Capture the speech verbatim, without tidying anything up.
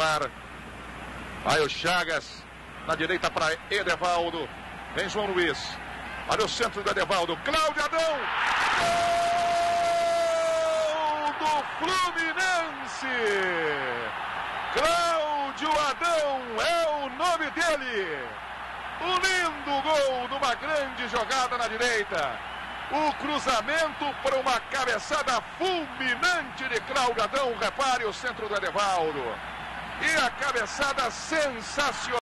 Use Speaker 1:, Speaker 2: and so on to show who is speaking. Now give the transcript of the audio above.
Speaker 1: ar. Aí o Chagas, na direita para Edevaldo. Vem João Luiz. Olha o centro do Edevaldo. Cláudio Adão. Gol do Fluminense. Cláudio Adão é o nome dele. Um lindo gol numa grande jogada na direita. O cruzamento para uma cabeçada fulminante de Cláudio Adão. Repare o centro do Edevaldo. E a cabeçada sensacional.